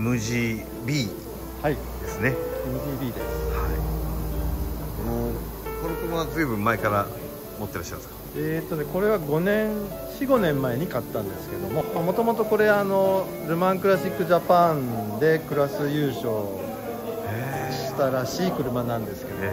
MGB はいですね。 MGB です。 はい。この車はずいぶん前から持ってらっしゃるんですか？ これは4、5年前に買ったんですけども、もともとこれルマンクラシックジャパンでクラス優勝したらしい車なんですけども、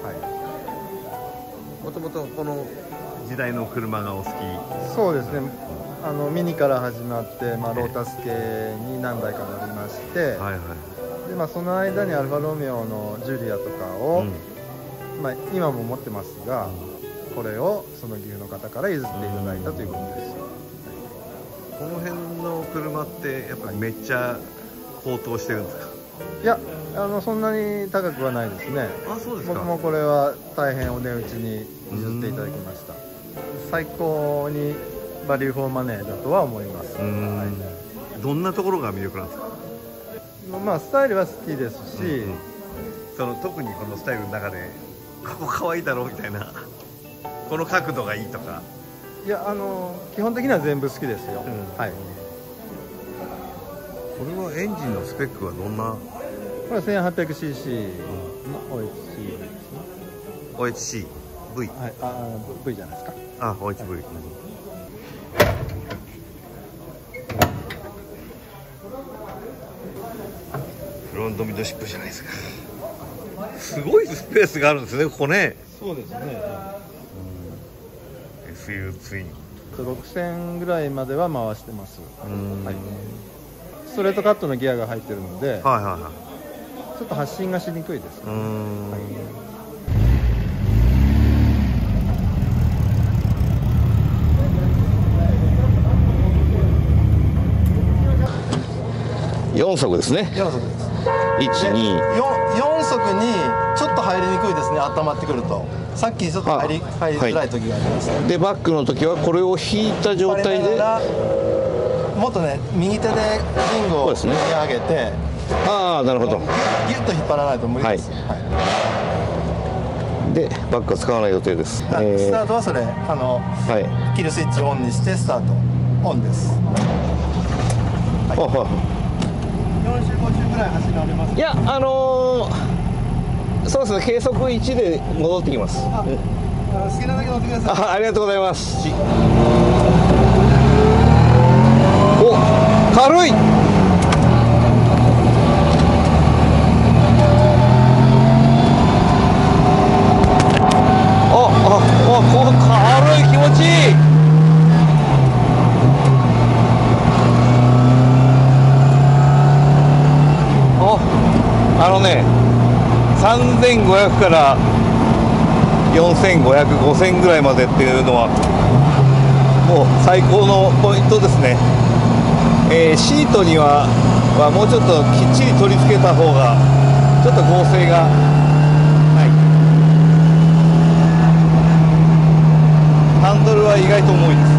もともとこの時代の車がお好き？ そうですね。ミニから始まって、ロータス系に何台か乗りまして、でその間にアルファロメオのジュリアとかを、今も持ってますが、これをその岐阜の方から譲っていただいたということです。 この辺の車ってやっぱりめっちゃ高騰してるんですか？ いや、そんなに高くはないですね。 あ、そうですか。 僕もこれは大変お値打ちに譲っていただきました。最高にバリューフォーマネーだとは思います。 どんなところが魅力なんですか？ スタイルは好きですし、 特にこのスタイルの中でここ可愛いだろうみたいな、この角度がいいとか。 いや、基本的には全部好きですよ。はい。 これはエンジンのスペックはどんな？ これは 1800cc の OHC ですね。 OHC、V。 はい、V じゃないですか。 OHV。フロントミッドシップじゃないですか。すごいスペースがあるんですね、ここね。 そうですね。 SU ツイン。 6000ぐらいまでは回してます。ストレートカットのギアが入ってるので、ちょっと発進がしにくいです。 4速ですね。 4速です。 1、2。 4速にちょっと入りにくいですね、温まってくると。さっきちょっと入りづらい時がありました。 で、バックの時はこれを引いた状態で、 もっとね、右手でリングを上げて、 なるほど。 ギュッと引っ張らないと無理です。 で、バックは使わない予定です。 スタートはそれ、キルスイッチをオンにしてスタートオンです。4周5周ぐらい走られます？ いや、そうですね、計測1で戻ってきます。 好きなだけ乗ってください。 ありがとうございます。お、軽い。この軽い、気持ちいい。3500から4500、5000ぐらいまでっていうのはもう最高のポイントですね。シートにはもうちょっときっちり取り付けた方がちょっと剛性が、ハンドルは意外と重いです。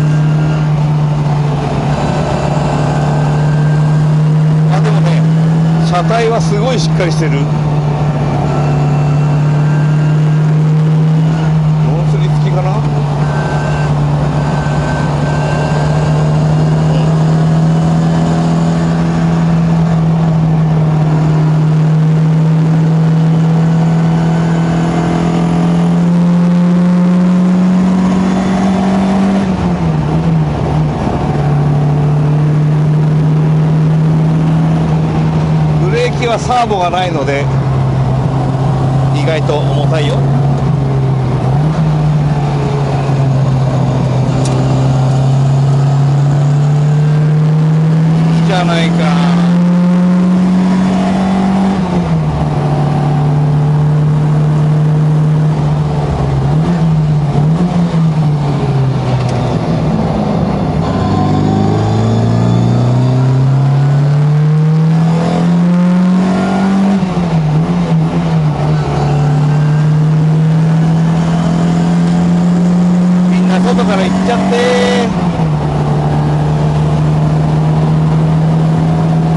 でもね、車体はすごいしっかりしてる。ノースリ付きかな。はサーボがないので意外と重たいよ。いいじゃないか。外から行っちゃって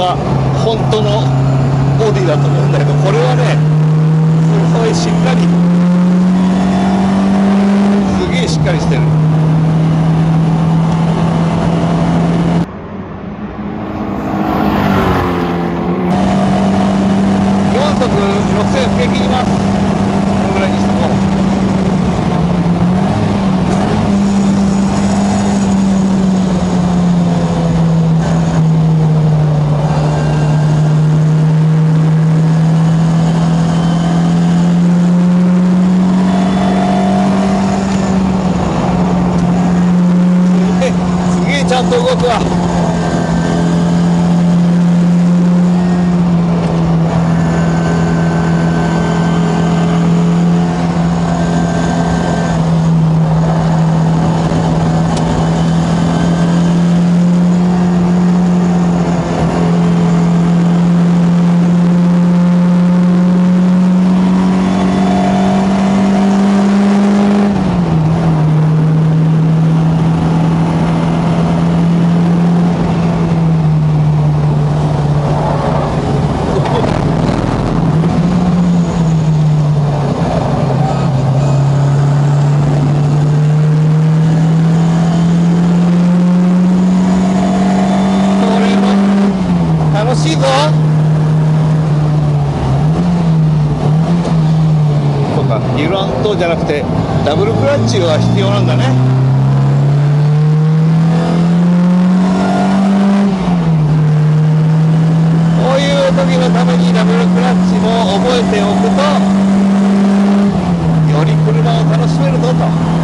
が本当のボディだと思うんだけど、これはねすごいしっかり、すげえしっかりしてる。4速6000吹け切ります。このぐらいにしとこう。ちゃんと動くわ。楽しいぞ。そうか、デュラントじゃなくてダブルクラッチは必要なんだね。こういう時のためにダブルクラッチも覚えておくと、より車を楽しめるぞと。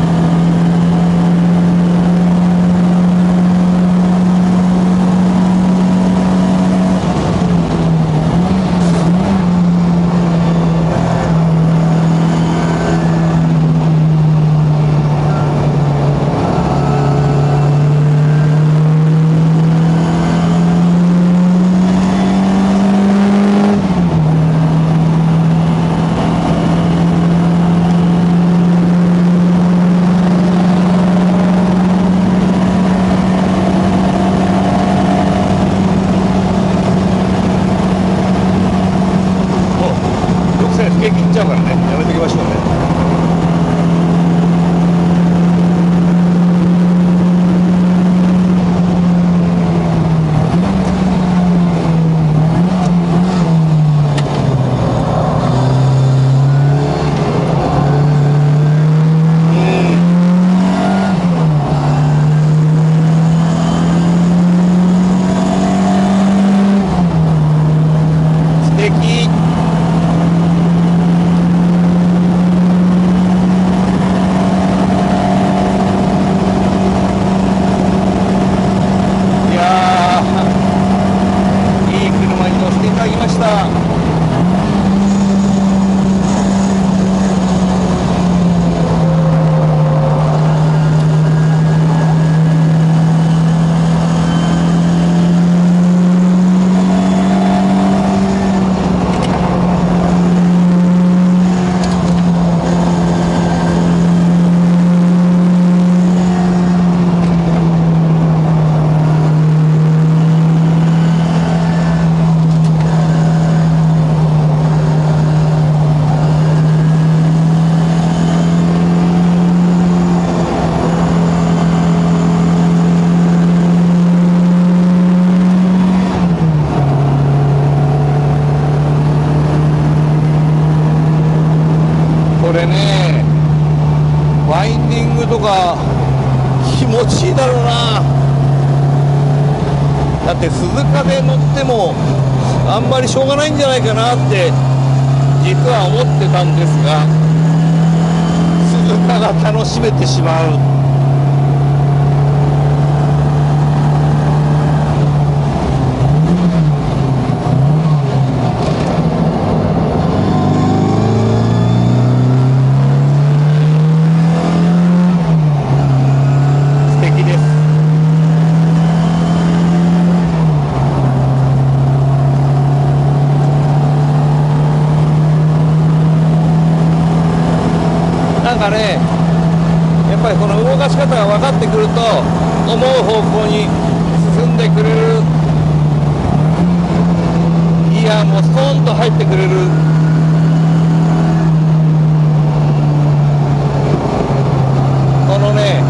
切っちゃうからね、やめときましょうね。素敵。これね、ワインディングとか気持ちいいだろうな。だって鈴鹿で乗ってもあんまりしょうがないんじゃないかなって実は思ってたんですが、鈴鹿が楽しめてしまう。なんかね、やっぱりこの動かし方が分かってくると思う方向に進んでくれるがもうストーンと入ってくれる。このね、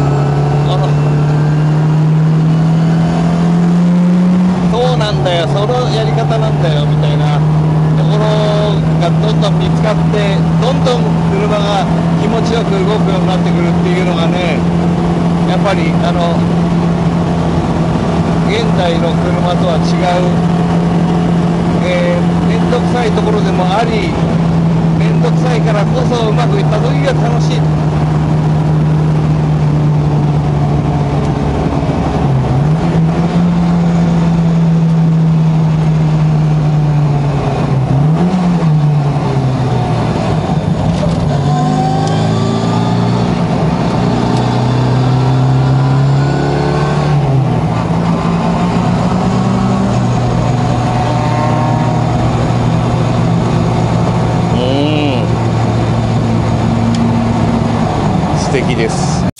そうなんだよ、そのやり方なんだよみたいなところがどんどん見つかって、どんどん車が気持ちよく動くようになってくるっていうのがね、やっぱり現代の車とは違う、面倒くさいところでもあり、面倒くさいからこそうまくいった時が楽しい。素敵です。